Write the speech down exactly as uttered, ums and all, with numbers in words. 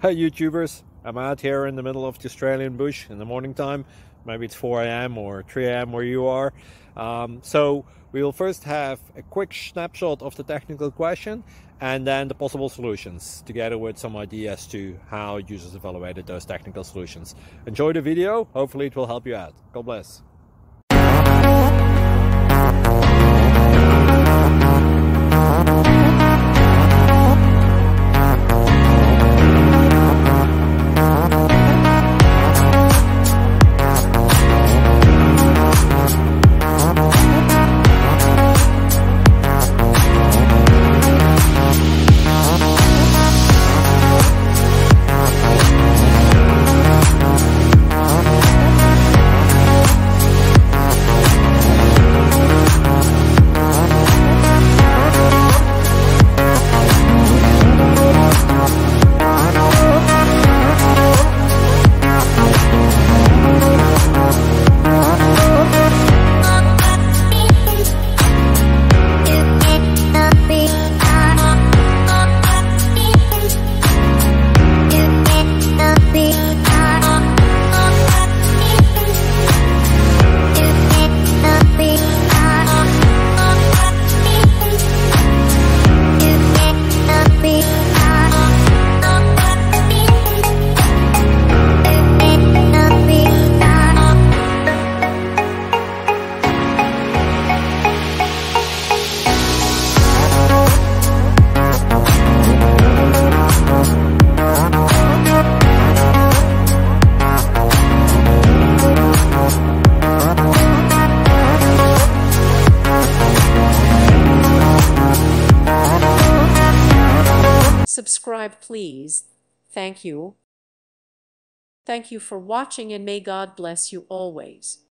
Hey YouTubers, I'm out here in the middle of the Australian bush in the morning time. Maybe it's four A M or three A M where you are. Um, so we'll first have a quick snapshot of the technical question and then the possible solutions, together with some ideas to how users evaluated those technical solutions. Enjoy the video, hopefully it will help you out. God bless. Subscribe, please. Thank you. Thank you for watching, and may God bless you always.